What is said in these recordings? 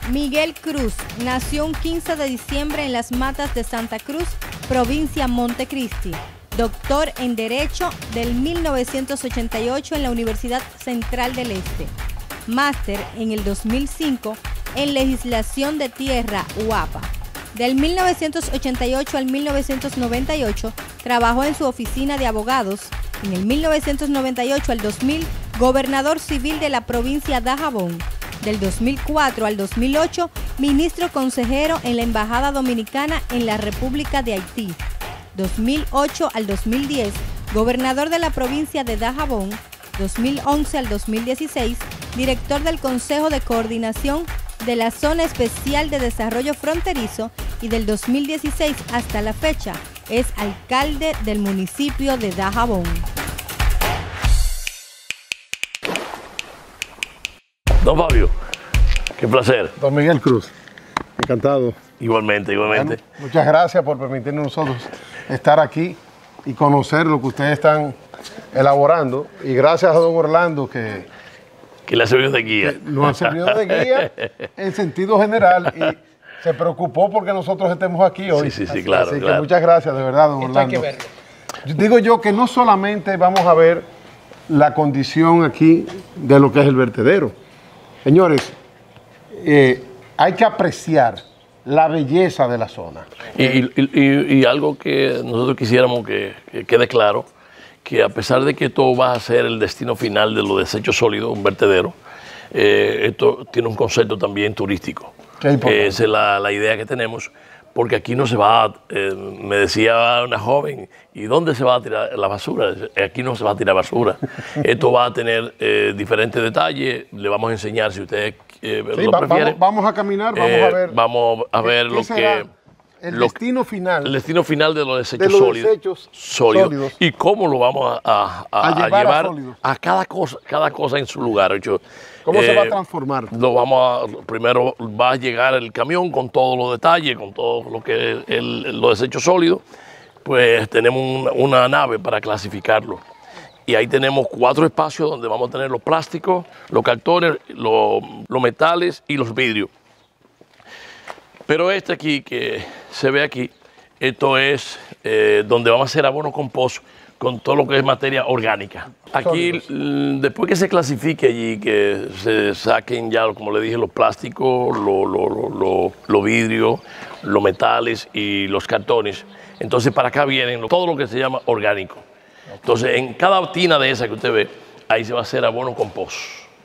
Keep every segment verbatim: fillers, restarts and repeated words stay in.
Miguel Cruz nació un quince de diciembre en Las Matas de Santa Cruz, provincia Montecristi. Doctor en Derecho del mil novecientos ochenta y ocho en la Universidad Central del Este. Máster en el dos mil cinco en Legislación de Tierra, U A P A. Del mil novecientos ochenta y ocho al mil novecientos noventa y ocho trabajó en su oficina de abogados. En el mil novecientos noventa y ocho al dos mil, gobernador civil de la provincia de Dajabón. Del dos mil cuatro al dos mil ocho, ministro consejero en la Embajada Dominicana en la República de Haití. dos mil ocho al dos mil diez, gobernador de la provincia de Dajabón. dos mil once al dos mil dieciséis, director del Consejo de Coordinación de la Zona Especial de Desarrollo Fronterizo, y del dos mil dieciséis hasta la fecha es alcalde del municipio de Dajabón. Don Fabio, qué placer. Don Miguel Cruz, encantado. Igualmente, igualmente. Bueno, muchas gracias por permitirnos nosotros estar aquí y conocer lo que ustedes están elaborando. Y gracias a don Orlando que... Que le ha servido de guía. Nos ha servido de guía en sentido general y se preocupó porque nosotros estemos aquí hoy. Sí, sí, sí, así, claro, así claro. que muchas gracias, de verdad, don Esto hay Orlando. que verlo. Yo digo yo que no solamente vamos a ver la condición aquí de lo que es el vertedero. Señores, eh, hay que apreciar la belleza de la zona. Y, y, y, y algo que nosotros quisiéramos que, que quede claro, que a pesar de que esto va a ser el destino final de los desechos sólidos, un vertedero, eh, esto tiene un concepto también turístico. Eh, esa es la, la idea que tenemos, porque aquí no se va, a, eh, me decía una joven, ¿y dónde se va a tirar la basura? Aquí no se va a tirar basura. Esto va a tener eh, diferentes detalles, le vamos a enseñar si ustedes eh, sí, lo va, prefieren. Vamos, vamos a caminar, vamos eh, a ver. Vamos a ver lo que... El lo, destino final. El destino final de los desechos, de los sólidos, desechos sólidos, sólidos. Y cómo lo vamos a, a, a, a llevar, a, llevar a, a cada cosa, cada cosa en su lugar. Hecho, ¿Cómo eh, se va a transformar? Lo vamos a, primero va a llegar el camión con todos los detalles, con todo lo que es el, los desechos sólidos. Pues tenemos una, una nave para clasificarlo. Y ahí tenemos cuatro espacios donde vamos a tener los plásticos, los cartones, los, los metales y los vidrios. Pero este aquí, que se ve aquí, esto es eh, donde vamos a hacer abono compost con todo lo que es materia orgánica. Aquí, después que se clasifique allí, que se saquen ya, como le dije, los plásticos, los lo, lo, lo, lo vidrios, los metales y los cartones, entonces para acá vienen todo lo que se llama orgánico. Entonces, en cada tina de esa que usted ve, ahí se va a hacer abono compost.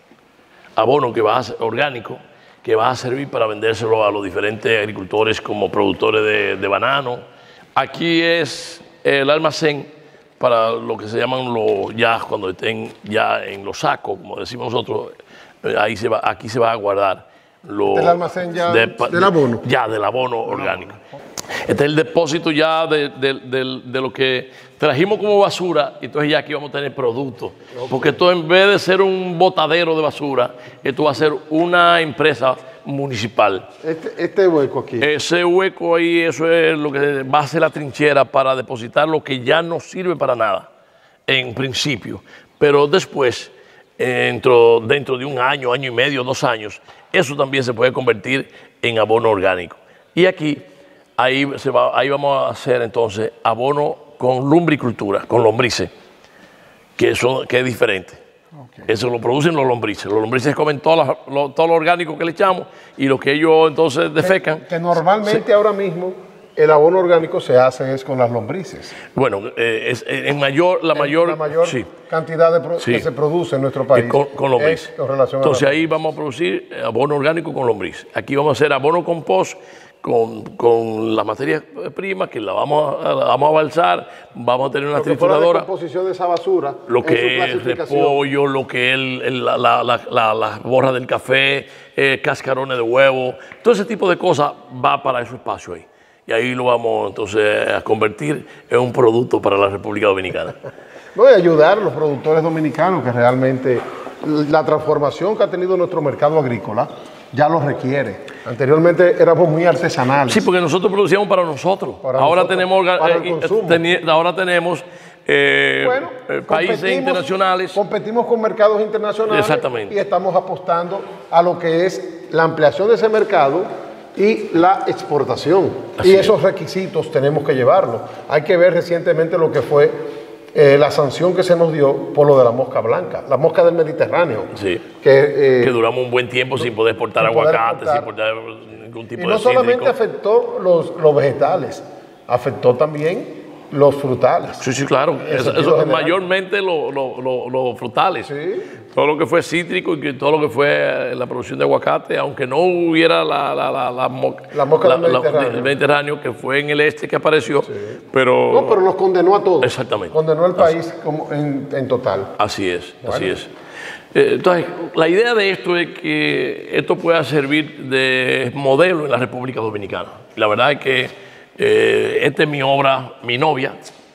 Abono que va a ser orgánico, que va a servir para vendérselo a los diferentes agricultores como productores de, de banano. Aquí es el almacén para lo que se llaman los, ya cuando estén ya en los sacos, como decimos nosotros, ahí se va, aquí se va a guardar. Lo, ¿Este es el almacén ya de, del abono? Ya, del abono orgánico. Este es el depósito ya de, de, de, de lo que trajimos como basura, y entonces ya aquí vamos a tener productos. Porque esto, en vez de ser un botadero de basura, esto va a ser una empresa municipal. Este, este hueco aquí. Ese hueco ahí, eso es lo que va a ser la trinchera para depositar lo que ya no sirve para nada, en principio. Pero después, dentro, dentro de un año, año y medio, dos años, eso también se puede convertir en abono orgánico. Y aquí, ahí, se va, ahí vamos a hacer entonces abono con lumbricultura, con lombrices, que, son, que es diferente. Okay. Eso lo producen los lombrices. Los lombrices comen todo, la, lo, todo lo orgánico que le echamos, y lo que ellos entonces defecan. Que, que normalmente sí. Ahora mismo el abono orgánico se hace es con las lombrices. Bueno, eh, es, en mayor, la mayor, la mayor sí. cantidad de pro, sí. que se produce en nuestro país. Con, con lombrices. Entonces ahí lombrices. vamos a producir abono orgánico con lombrices. Aquí vamos a hacer abono compost con, con las materias primas, que la vamos a, la vamos a balsar, vamos a tener una trituradora. La composición de esa basura, lo que es repollo, lo que es el, el, la, la, la, la, la borra del café, eh, cascarones de huevo, todo ese tipo de cosas va para ese espacio ahí. Y ahí lo vamos entonces a convertir en un producto para la República Dominicana. Voy a ayudar a los productores dominicanos, que realmente la transformación que ha tenido nuestro mercado agrícola ya lo requiere. Anteriormente éramos muy artesanales. Sí, porque nosotros producíamos para nosotros. Para ahora, nosotros, tenemos, para el eh, consumo. teni, ahora tenemos eh, bueno, eh, países internacionales. Competimos con mercados internacionales. Exactamente. Y estamos apostando a lo que es la ampliación de ese mercado y la exportación. Así y es. esos requisitos tenemos que llevarlos. Hay que ver recientemente lo que fue eh, la sanción que se nos dio por lo de la mosca blanca, la mosca del Mediterráneo. Sí. Que, eh, que duramos un buen tiempo sin poder exportar sin poder aguacate, sin exportar. exportar ningún tipo y de no solamente cítrico. afectó los, los vegetales, afectó también los frutales. Sí, sí, claro. En Eso, sentido eso, general. mayormente los lo, lo, lo frutales. Sí. Todo lo que fue cítrico y que todo lo que fue la producción de aguacate, aunque no hubiera la, la, la, la, mo- La mosca del la- la- Mediterráneo. del Mediterráneo, que fue en el este que apareció, pero, No, pero los condenó a todos. Exactamente. Condenó al país como en, en total. así es, así Bueno. es. Eh, Entonces, la idea de esto es que esto pueda servir de modelo en la República Dominicana. La verdad es que eh, esta es mi obra, mi novia.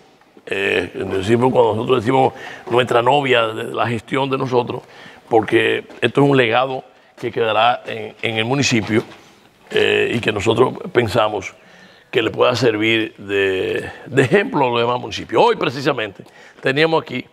Eh, decimos, cuando nosotros decimos nuestra novia, de la gestión de nosotros, porque esto es un legado que quedará en, en el municipio eh, y que nosotros pensamos que le pueda servir de, de ejemplo a los demás municipios. Hoy precisamente teníamos aquí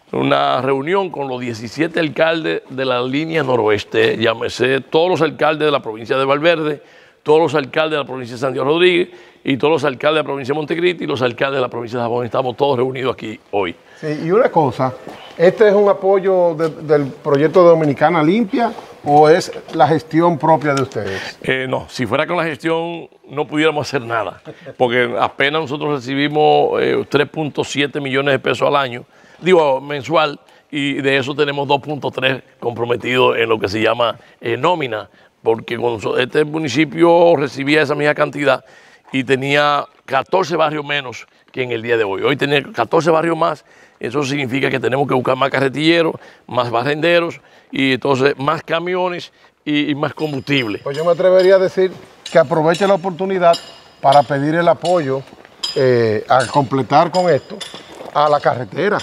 una reunión con los diecisiete alcaldes de la línea noroeste, llámese todos los alcaldes de la provincia de Valverde, todos los alcaldes de la provincia de Santiago Rodríguez y todos los alcaldes de la provincia de Montecristi y los alcaldes de la provincia de Dajabón. Estamos todos reunidos aquí hoy. Sí, y una cosa, ¿este es un apoyo de- del proyecto de Dominicana Limpia o es la gestión propia de ustedes? Eh, no, si fuera con la gestión no pudiéramos hacer nada, porque apenas nosotros recibimos eh, tres punto siete millones de pesos al año, digo mensual, y de eso tenemos dos punto tres comprometidos en lo que se llama eh, nómina, porque cuando este municipio recibía esa misma cantidad y tenía catorce barrios menos que en el día de hoy. Hoy tiene catorce barrios más, eso significa que tenemos que buscar más carretilleros, más barrenderos y entonces más camiones y, y más combustible. Pues yo me atrevería a decir que aproveche la oportunidad para pedir el apoyo eh, a completar con esto a la carretera,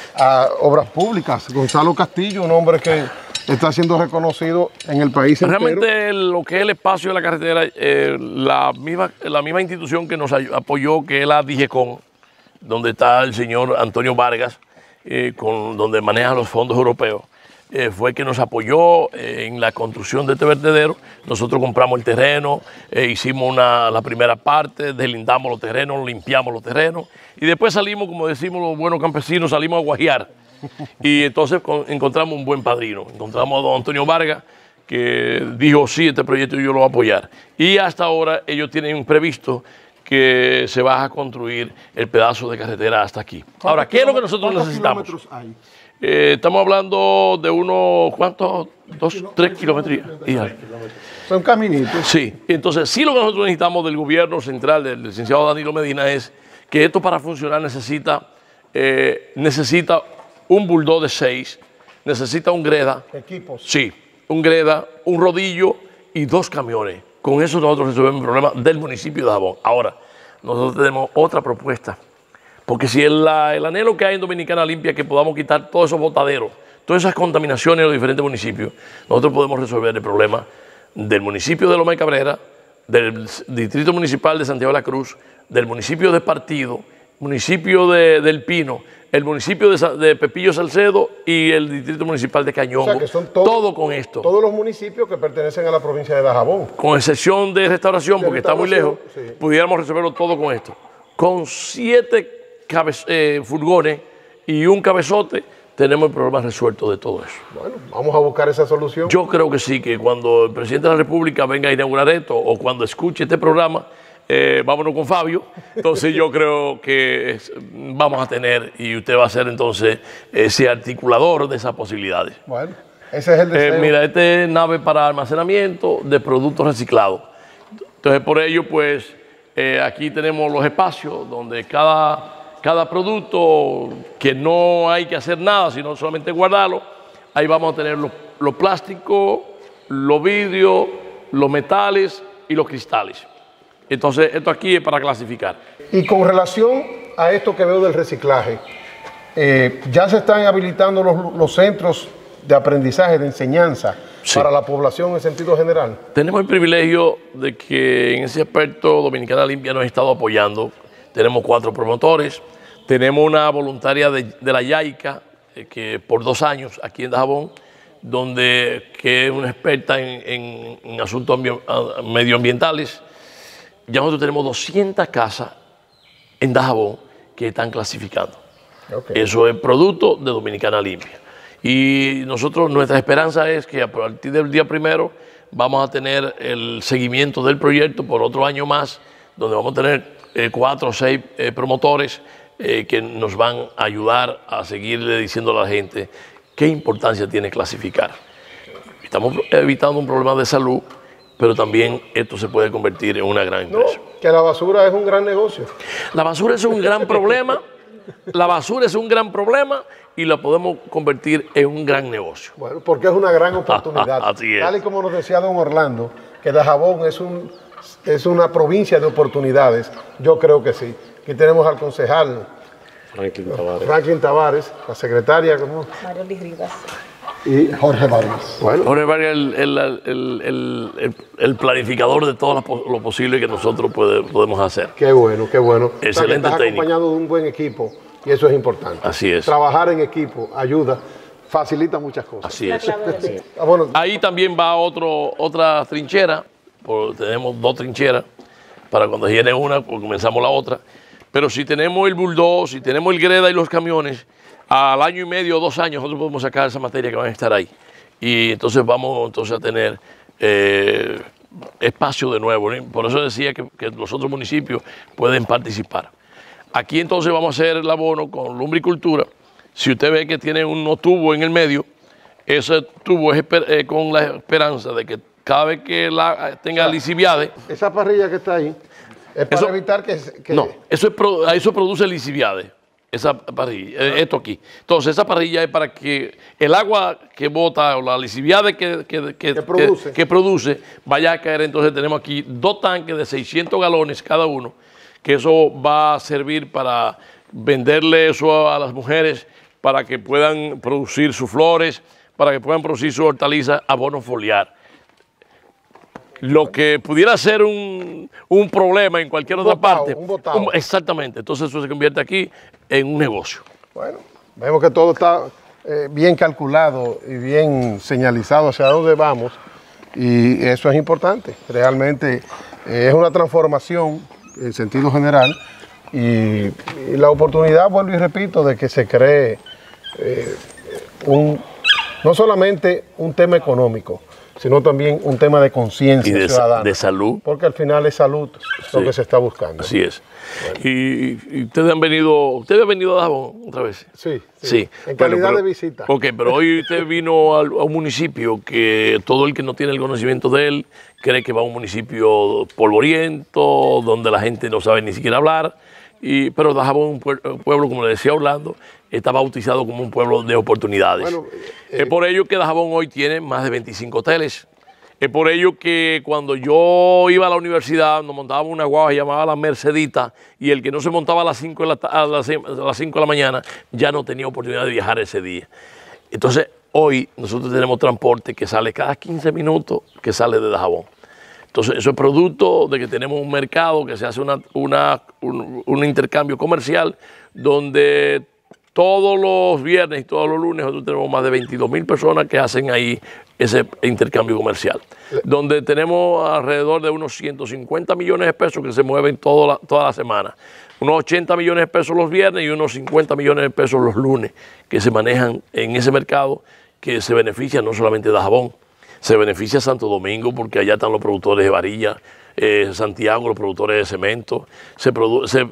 a obras públicas. Gonzalo Castillo, un hombre que está siendo reconocido en el país entero. Realmente lo que es el espacio de la carretera, eh, la, misma, la misma institución que nos ay- apoyó, que es la DIGECON, donde está el señor Antonio Vargas, eh, con, donde maneja los fondos europeos, eh, fue que nos apoyó eh, en la construcción de este vertedero. Nosotros compramos el terreno, eh, hicimos una, la primera parte, deslindamos los terrenos, limpiamos los terrenos y después salimos, como decimos los buenos campesinos, salimos a guajiar. Y entonces con- encontramos un buen padrino, encontramos a don Antonio Vargas, que dijo, sí, este proyecto yo lo voy a apoyar. Y hasta ahora ellos tienen previsto que se va a construir el pedazo de carretera hasta aquí. Ahora, ¿qué es lo que nosotros ¿Cuántos necesitamos? kilómetros hay? Eh, estamos hablando de unos, ¿cuántos? Dos, tres kilómetros. y algo. Son caminitos. Sí, entonces sí lo que nosotros necesitamos del gobierno central, del licenciado Danilo Medina, es que esto para funcionar necesita, eh, necesita un bulldozer de seis, necesita un greda, Equipos. sí, un greda, un rodillo y dos camiones. Con eso nosotros resolvemos el problema del municipio de Dajabón. Ahora, nosotros tenemos otra propuesta, porque si el, la- el anhelo que hay en Dominicana Limpia es que podamos quitar todos esos botaderos, todas esas contaminaciones en los diferentes municipios, nosotros podemos resolver el problema del municipio de Loma de Cabrera, del Distrito Municipal de Santiago de la Cruz, del municipio de Partido, municipio de, del Pino, el municipio de, Sa- de Pepillo Salcedo y el Distrito Municipal de Cañongo. O sea, que son todo- todo con esto. Todos los municipios que pertenecen a la provincia de Dajabón. Con excepción de restauración, De porque está muy lejos, restauración, sí. pudiéramos resolverlo todo con esto. Con siete cabe- eh, furgones y un cabezote, tenemos el problema resuelto de todo eso. Bueno, vamos a buscar esa solución. Yo creo que sí, que cuando el presidente de la República venga a inaugurar esto o cuando escuche este programa, eh, vámonos con Fabio. Entonces yo creo que es- vamos a tener y usted va a ser entonces ese articulador de esas posibilidades. Bueno, ese es el Eh, deseo. mira, este es nave para almacenamiento de productos reciclados. Entonces, por ello, pues, eh, aquí tenemos los espacios donde cada, cada producto que no hay que hacer nada, sino solamente guardarlo, ahí vamos a tener los, los plásticos, los vidrios, los metales y los cristales. Entonces, esto aquí es para clasificar. Y con relación a esto que veo del reciclaje, eh, ya se están habilitando los, los centros de aprendizaje, de enseñanza Sí. para la población en sentido general. Tenemos el privilegio de que en ese aspecto Dominicana Limpia nos ha estado apoyando. Tenemos cuatro promotores, tenemos una voluntaria de, de la YAICA, eh, que por dos años aquí en Dajabón donde, que es una experta en, en, en asuntos medioambientales. Ya nosotros tenemos doscientas casas en Dajabón que están clasificando. Okay. Eso es producto de Dominicana Limpia. Y nosotros, nuestra esperanza es que a partir del día primero vamos a tener el seguimiento del proyecto por otro año más, donde vamos a tener eh, cuatro o seis eh, promotores eh, que nos van a ayudar a seguirle diciendo a la gente qué importancia tiene clasificar. Estamos evitando un problema de salud, pero también esto se puede convertir en una gran empresa. No, que la basura es un gran negocio. La basura es un gran problema, la basura es un gran problema y la podemos convertir en un gran negocio. Bueno, porque es una gran oportunidad. Así es. Tal y como nos decía don Orlando, que Dajabón es, un, es una provincia de oportunidades, yo creo que sí. Aquí tenemos al concejal Franklin Tavares, Franklin Tavares, la secretaria, ¿cómo? Marioli Rivas. Y Jorge Vargas. Bueno. Jorge Vargas es el, el, el, el, el, el planificador de todo lo posible que nosotros puede, podemos hacer. Qué bueno, qué bueno. Excelente Estás técnico. acompañado de un buen equipo y eso es importante. Así es. Trabajar en equipo ayuda, facilita muchas cosas. Así es. Sí. Ah, bueno. Ahí también va otro, otra trinchera, por, tenemos dos trincheras, para cuando llene una, pues comenzamos la otra. Pero si tenemos el bulldozer, si tenemos el greda y los camiones, al año y medio o dos años nosotros podemos sacar esa materia que van a estar ahí. Y entonces vamos entonces a tener eh, espacio de nuevo, ¿no? Por eso decía que, que los otros municipios pueden participar. Aquí entonces vamos a hacer el abono con lumbricultura. Si usted ve que tiene unos tubos en el medio, ese tubo es eh, con la esperanza de que cada vez que la, tenga o sea, lisiviade... Esa parrilla que está ahí es para eso, evitar que... que no, eso, es, eso produce lisiviade. Esa parrilla, ah. esto aquí. Entonces, esa parrilla es para que el agua que bota o la lisiviade que, que, que, que, produce. que, que produce vaya a caer. Entonces, tenemos aquí dos tanques de seiscientos galones cada uno, que eso va a servir para venderle eso a las mujeres para que puedan producir sus flores, para que puedan producir su hortaliza, abono foliar. Lo que pudiera ser un, un problema en cualquier un otra botao, parte. Un botao. Un, exactamente. Entonces eso se convierte aquí en un negocio. Bueno, vemos que todo está eh, bien calculado y bien señalizado hacia dónde vamos. Y eso es importante. Realmente eh, es una transformación en sentido general. Y, y la oportunidad, vuelvo y repito, de que se cree eh, un, no solamente un tema económico, sino también un tema de conciencia ciudadana. De salud. Porque al final es salud sí, lo que se está buscando. Así es. Bueno. Y, y ustedes han venido, ¿ustedes han venido a Dajabón otra vez? Sí. Sí. sí. En calidad bueno, pero, de visita. Ok, pero hoy usted vino a, a un municipio que todo el que no tiene el conocimiento de él cree que va a un municipio polvoriento, donde la gente no sabe ni siquiera hablar. Y, pero Dajabón, un pueblo, como le decía Orlando, está bautizado como un pueblo de oportunidades. Bueno, eh, es por ello que Dajabón hoy tiene más de veinticinco hoteles. Es por ello que cuando yo iba a la universidad nos montábamos una guagua llamada la Mercedita y el que no se montaba a las cinco de la, a las, a las cinco de la mañana ya no tenía oportunidad de viajar ese día. Entonces hoy nosotros tenemos transporte que sale cada quince minutos que sale de Dajabón. Entonces, eso es producto de que tenemos un mercado que se hace una, una, un, un intercambio comercial donde todos los viernes y todos los lunes nosotros tenemos más de veintidós mil personas que hacen ahí ese intercambio comercial. Donde tenemos alrededor de unos ciento cincuenta millones de pesos que se mueven toda la, toda la semana. Unos ochenta millones de pesos los viernes y unos cincuenta millones de pesos los lunes que se manejan en ese mercado que se beneficia no solamente de Dajabón. Se beneficia Santo Domingo porque allá están los productores de varilla, eh, Santiago, los productores de cemento, se produce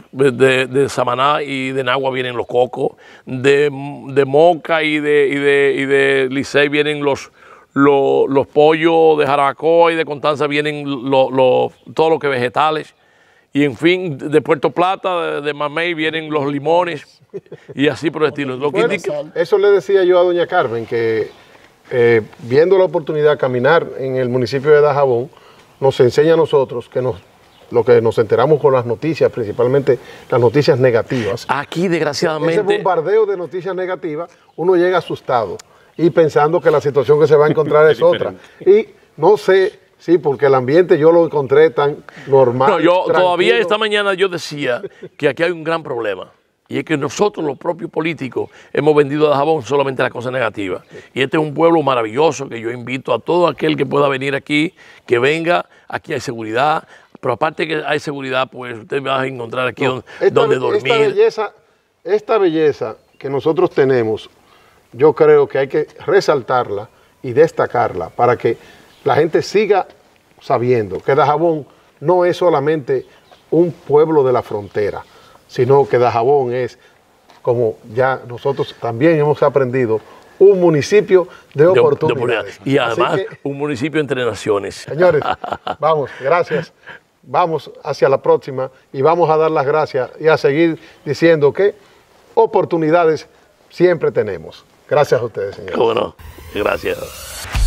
de, de Samaná y de Nagua vienen los cocos, de, de Moca y de, y de, y de Licey vienen los, los, los pollos, de Jarabacoa y de Constanza vienen los, los, todo lo que vegetales, y en fin, de Puerto Plata, de, de Mamey vienen los limones y así por el estilo. Lo que bueno, indica... Eso le decía yo a doña Carmen, que Eh, viendo la oportunidad de caminar en el municipio de Dajabón, nos enseña a nosotros que nos, lo que nos enteramos con las noticias, principalmente las noticias negativas. Aquí, desgraciadamente... Ese bombardeo de noticias negativas, uno llega asustado y pensando que la situación que se va a encontrar es otra. Y no sé, sí, porque el ambiente yo lo encontré tan normal. No, yo tranquilo. Todavía esta mañana yo decía que aquí hay un gran problema. Y es que nosotros, los propios políticos, hemos vendido a Dajabón solamente las cosas negativas. Y este es un pueblo maravilloso que yo invito a todo aquel que pueda venir aquí, que venga. Aquí hay seguridad, pero aparte que hay seguridad, pues usted va a encontrar aquí no, donde, esta, donde dormir. Esta belleza, esta belleza que nosotros tenemos, yo creo que hay que resaltarla y destacarla para que la gente siga sabiendo que Dajabón no es solamente un pueblo de la frontera, sino que Dajabón es, como ya nosotros también hemos aprendido, un municipio de, de oportunidades. De, y además que, un municipio entre naciones. Señores, vamos, gracias. Vamos hacia la próxima y vamos a dar las gracias y a seguir diciendo que oportunidades siempre tenemos. Gracias a ustedes, señores. Cómo no, gracias.